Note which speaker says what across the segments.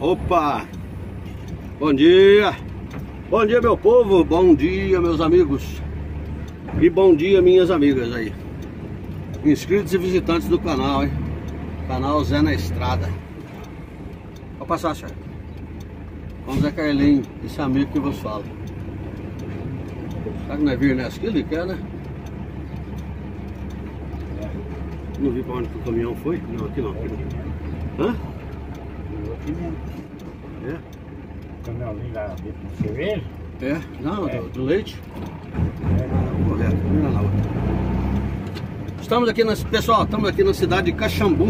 Speaker 1: Opa! Bom dia! Bom dia, meu povo! Bom dia, meus amigos! E bom dia, minhas amigas aí, inscritos e visitantes do canal, hein? Canal Zé na Estrada. Pode passar, senhor. Vamos Zé Carlinho, esse amigo que vos fala. Será que não é vir nessa aqui? Ele quer, né? Não vi pra onde que o caminhão foi? Não, aqui não. Aqui não. Hã? É?
Speaker 2: O caminhãozinho da cerveja?
Speaker 1: É? Não,
Speaker 2: é.
Speaker 1: Do leite?
Speaker 2: É.
Speaker 1: Correto, vira na outra. Estamos aqui, pessoal, estamos aqui na cidade de Caxambu.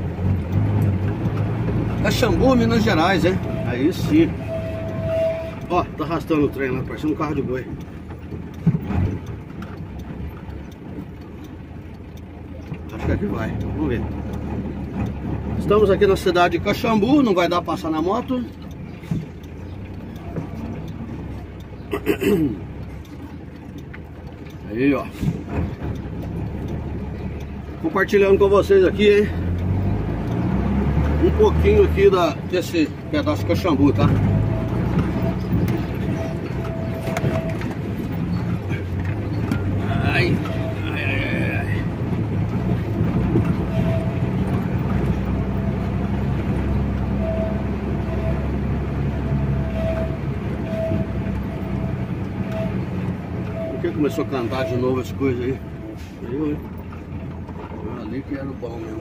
Speaker 1: Caxambu, Minas Gerais, hein? Aí sim. Ó, tá arrastando o trem lá, parecendo um carro de boi. Acho que aqui vai, vamos ver. Estamos aqui na cidade de Caxambu, não vai dar pra passar na moto. Aí, ó. Compartilhando com vocês aqui, hein? Um pouquinho aqui desse pedaço de Caxambu, tá? Ai, ai, ai, ai. Por que começou a cantar de novo as coisas aí? Eu, hein? Ali que era o bom mesmo.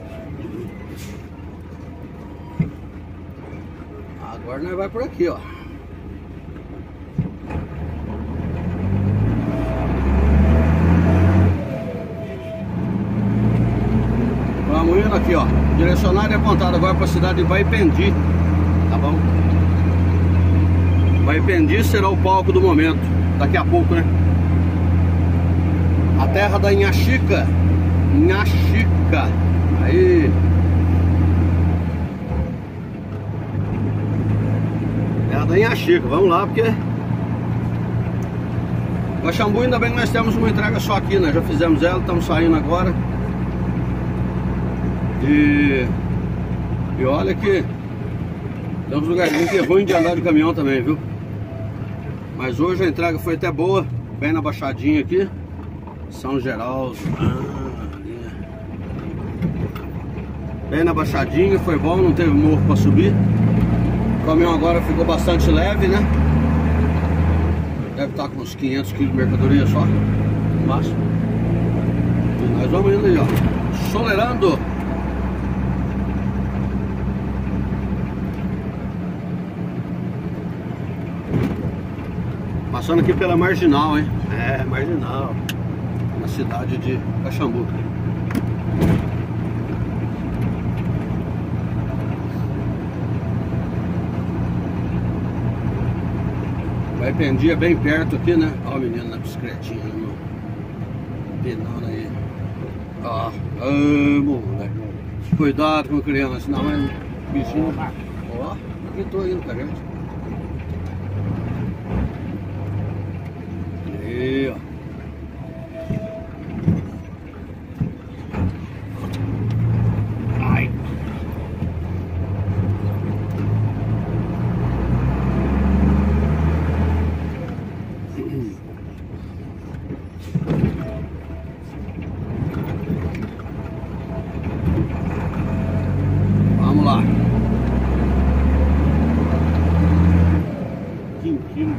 Speaker 1: Agora nós vai por aqui, ó. Vamos indo aqui, ó. Direcionário apontado agora para a cidade de Vaipendi. Tá bom? Vaipendi será o palco do momento. Daqui a pouco, né? A terra da Inhaxica. Inhaxica. Aí. Terra da Inhaxica. Vamos lá, porque Caxambu, ainda bem que nós temos uma entrega só aqui, né? Já fizemos ela, estamos saindo agora. E olha que tem uns lugarzinhos que é ruim de andar de caminhão também, viu? Mas hoje a entrega foi até boa. Bem na baixadinha aqui, São Geraldo. Bem na baixadinha, foi bom, não teve morro para subir. O caminhão agora ficou bastante leve, né? Deve estar com uns 500 kg de mercadoria só, no máximo. E nós vamos indo aí, ó, solerando. Passando aqui pela Marginal, hein? É, Marginal. Na cidade de Caxambu. Vaipendi é bem perto aqui, né? Ó o menino na bicicletinha, penando aí. Ó, moleque. Cuidado com a criança, senão é bichinho. Ó, aqui tô indo com a gente. Aí, ó. Ai. Vamos lá. Quinquinho.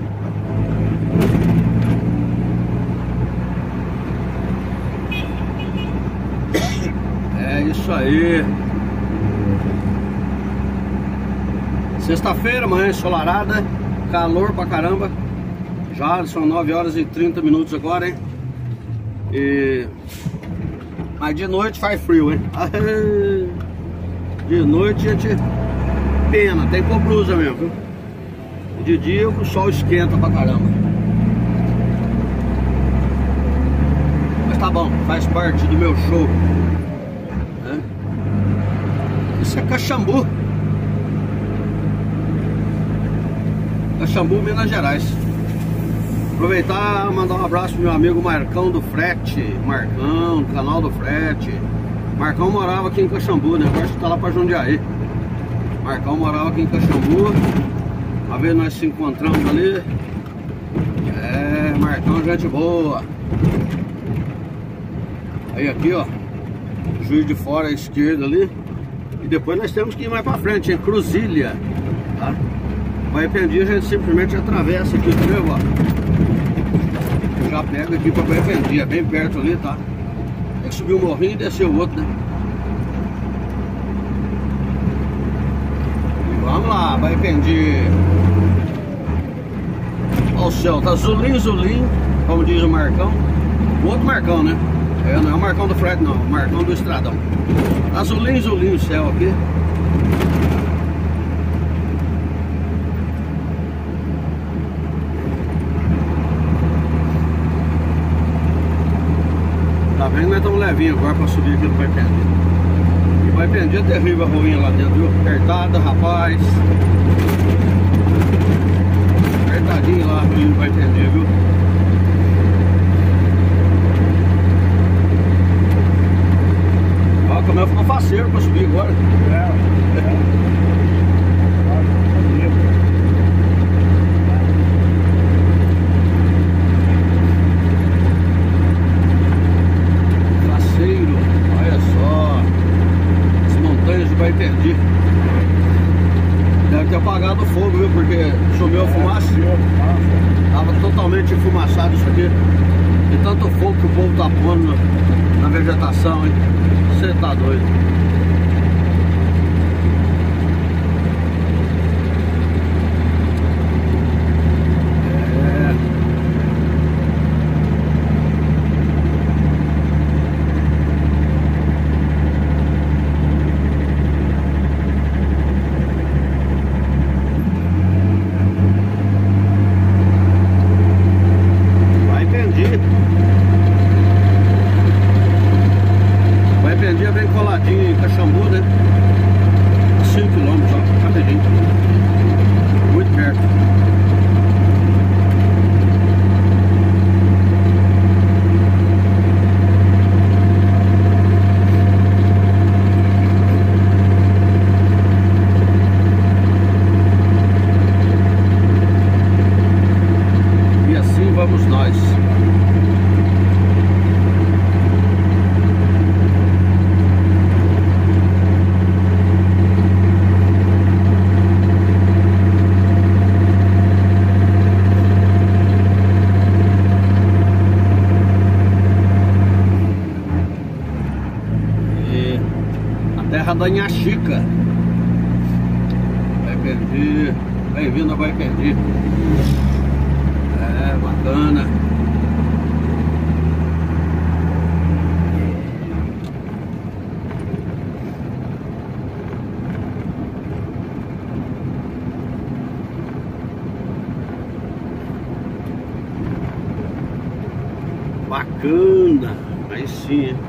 Speaker 1: É isso aí. Sexta-feira, manhã ensolarada, calor pra caramba. Já são 9 horas e 30 minutos agora, hein? Mas de noite faz frio, hein? De noite a gente pena, tem que pôr blusa mesmo, viu? De dia o sol esquenta pra caramba. Mas tá bom, faz parte do meu show. Isso é Caxambu. Caxambu, Minas Gerais. Aproveitar e mandar um abraço pro meu amigo Marcão do Frete. Marcão, do canal do Frete. Marcão morava aqui em Caxambu, né? Agora está lá pra Jundiaí. Marcão morava aqui em Caxambu. Uma vez nós se encontramos ali. É, Marcão, gente boa. Aí aqui, ó, Juiz de Fora à esquerda ali. E depois nós temos que ir mais pra frente, em Cruzília, tá? Baipendi a gente simplesmente atravessa aqui, entendeu, ó? Já pega aqui pra Baipendi, é bem perto ali, tá? Tem que subir o morrinho e descer o outro, né? E vamos lá, Baipendi. Ó, o céu tá zulim, como diz o Marcão. O outro Marcão, né? É, não é o Marcão do frete, não, o Marcão do Estradão. Tá zulim o céu aqui. Tá vendo? Nós estamos levinho agora pra subir aqui no Baipendi. E Baipendi é terrível a ruinha lá dentro, viu? Apertada, rapaz. Apertadinho lá no Baipendi, viu? Ó, o caminhão ficou faceiro pra subir agora. Faceiro, olha só. As montanhas de Baipendi. Deve ter apagado o fogo, viu? Porque sumiu a fumaça. Tava totalmente enfumaçado isso aqui. E tanto fogo que o povo tá pondo na vegetação, hein? Você tá doido. É. Baipendi é bem coladinho em Caxambu, né? 5 km, ó, rapidinho. Muito perto. E assim vamos nós. Terra da Inhaxica. Baipendi. Bem-vindo a Baipendi. É, bacana. Bacana. Aí sim, hein?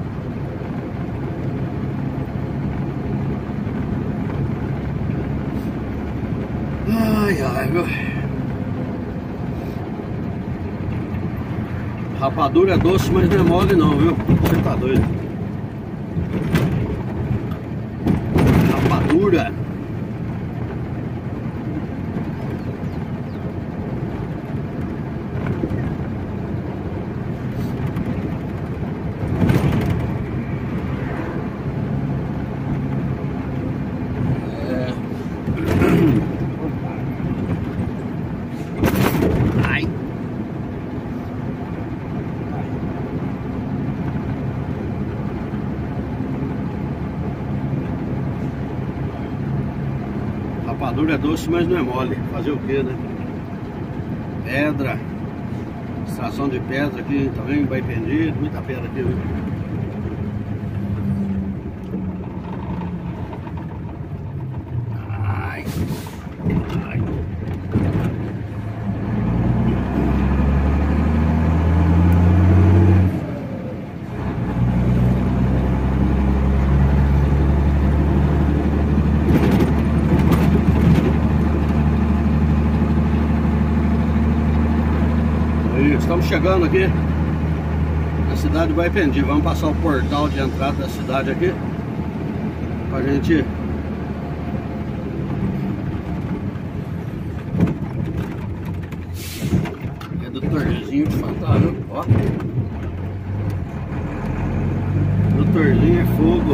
Speaker 1: Ai, meu. Rapadura é doce, mas não é mole não, viu? Você tá doido. Rapadura. Rapadura é doce, mas não é mole. Fazer o que, né? Pedra. Extração de pedra aqui também, Baipendi. Muita pedra aqui, viu? Ai. Ai. Estamos chegando aqui na cidade de Baipendi. Vamos passar o portal de entrada da cidade aqui pra gente Motorzinho de fantasma, ó. Motorzinho é fogo.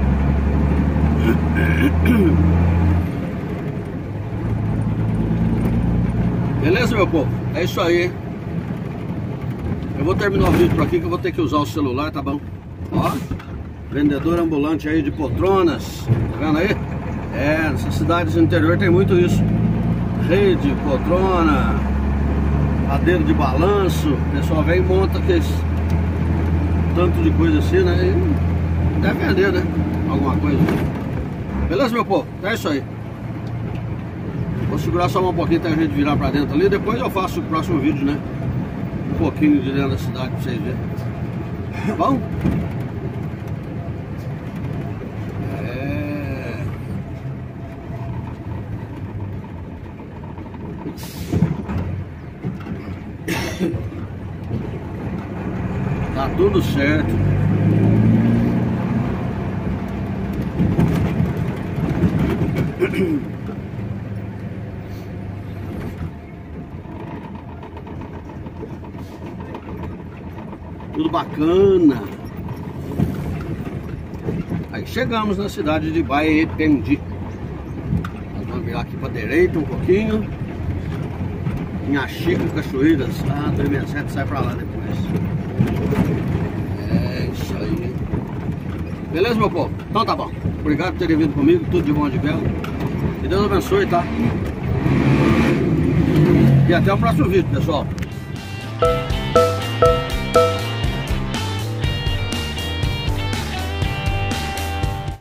Speaker 1: Beleza, meu povo? É isso aí, hein? Eu vou terminar o vídeo por aqui que eu vou ter que usar o celular, tá bom? Ó, vendedor ambulante aí de poltronas, tá vendo aí? É, nessas cidades do interior tem muito isso. Rede, poltrona, cadeira de balanço. O pessoal vem e monta aqueles tanto de coisa assim, né? E deve vender, né? Alguma coisa. Beleza, meu povo? É isso aí. Vou segurar só um pouquinho até a gente virar pra dentro ali. Depois eu faço o próximo vídeo, né? Um pouquinho de dentro da cidade pra vocês verem. Tá bom? Tá tudo certo. Tudo bacana. Aí chegamos na cidade de Baependi. Nós vamos virar aqui pra direita um pouquinho. Inhaxico, Cachoeiras. Ah, 367 sai pra lá depois. É isso aí. Beleza, meu povo? Então tá bom. Obrigado por terem vindo comigo. Tudo de bom, de belo. Que Deus abençoe, tá? E até o próximo vídeo, pessoal.